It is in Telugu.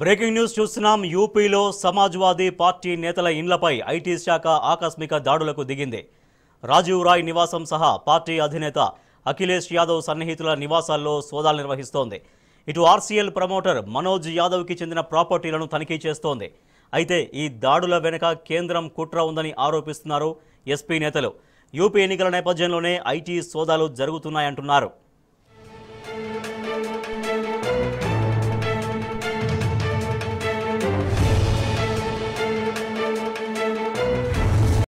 బ్రేకింగ్ న్యూస్ చూస్తున్నాం. యూపీలో సమాజ్వాదీ పార్టీ నేతల ఇండ్లపై ఐటీ శాఖ ఆకస్మిక దాడులకు దిగింది. రాజీవ్ రాయ్ నివాసం సహా పార్టీ అధినేత అఖిలేష్ యాదవ్ సన్నిహితుల నివాసాల్లో సోదాలు నిర్వహిస్తోంది. ఇటు ఆర్సీఎల్ ప్రమోటర్ మనోజ్ యాదవ్కి చెందిన ప్రాపర్టీలను తనిఖీ చేస్తోంది. అయితే ఈ దాడుల వెనుక కేంద్రం కుట్ర ఉందని ఆరోపిస్తున్నారు ఎస్పీ నేతలు. యూపీ ఎన్నికల నేపథ్యంలోనే ఐటీ సోదాలు జరుగుతున్నాయంటున్నారు.